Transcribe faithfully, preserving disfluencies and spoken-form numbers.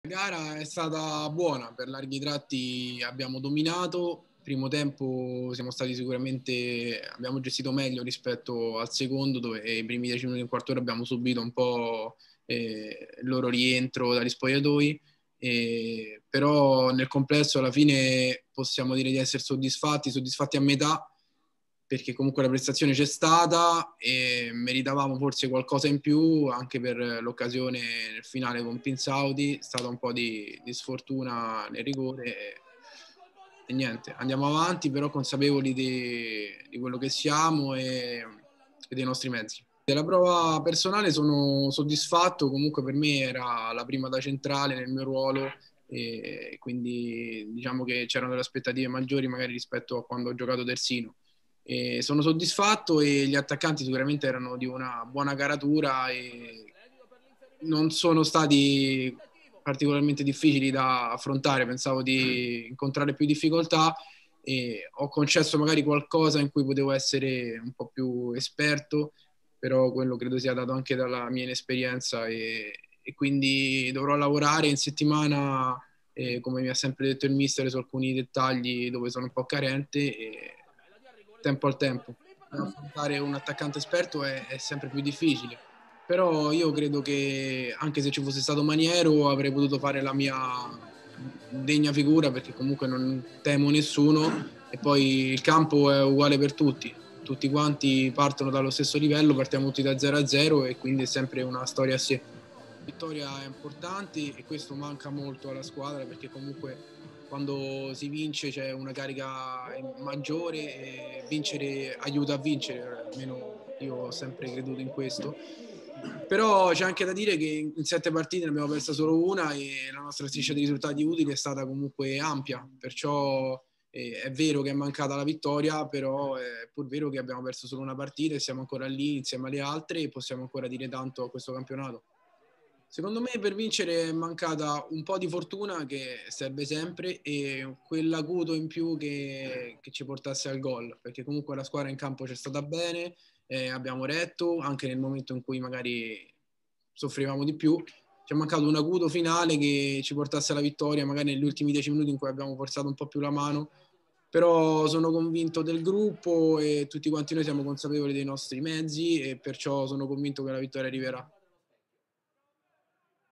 La gara è stata buona, per larghi tratti abbiamo dominato. Primo tempo siamo stati sicuramente, abbiamo gestito meglio rispetto al secondo, dove i primi dieci minuti e un quarto d'ora abbiamo subito un po' eh, il loro rientro dagli spogliatoi, eh, però nel complesso alla fine possiamo dire di essere soddisfatti, soddisfatti a metà, perché comunque la prestazione c'è stata e meritavamo forse qualcosa in più anche per l'occasione nel finale con Pinzauti. È stata un po' di, di sfortuna nel rigore e, e niente, andiamo avanti però consapevoli di, di quello che siamo e, e dei nostri mezzi. Della prova personale sono soddisfatto, comunque per me era la prima da centrale nel mio ruolo e quindi diciamo che c'erano delle aspettative maggiori magari rispetto a quando ho giocato terzino. E sono soddisfatto e gli attaccanti sicuramente erano di una buona caratura e non sono stati particolarmente difficili da affrontare, pensavo di incontrare più difficoltà e ho concesso magari qualcosa in cui potevo essere un po' più esperto, però quello credo sia dato anche dalla mia inesperienza e, e quindi dovrò lavorare in settimana, eh, come mi ha sempre detto il mister, su alcuni dettagli dove sono un po' carente e tempo al tempo. Affrontare un attaccante esperto è, è sempre più difficile, però io credo che anche se ci fosse stato Maniero avrei potuto fare la mia degna figura, perché comunque non temo nessuno e poi il campo è uguale per tutti, tutti quanti partono dallo stesso livello, partiamo tutti da zero a zero e quindi è sempre una storia a sé. La vittoria è importante e questo manca molto alla squadra, perché comunque quando si vince c'è una carica maggiore e vincere aiuta a vincere, almeno io ho sempre creduto in questo. Però c'è anche da dire che in sette partite ne abbiamo persa solo una e la nostra striscia di risultati utili è stata comunque ampia, perciò eh, è vero che è mancata la vittoria, però è pur vero che abbiamo perso solo una partita e siamo ancora lì insieme alle altre e possiamo ancora dire tanto a questo campionato. Secondo me per vincere è mancata un po' di fortuna, che serve sempre, e quell'acuto in più che, che ci portasse al gol, perché comunque la squadra in campo c'è stata bene, eh, abbiamo retto anche nel momento in cui magari soffrivamo di più. Ci è mancato un acuto finale che ci portasse alla vittoria, magari negli ultimi dieci minuti in cui abbiamo forzato un po' più la mano, però sono convinto del gruppo e tutti quanti noi siamo consapevoli dei nostri mezzi e perciò sono convinto che la vittoria arriverà.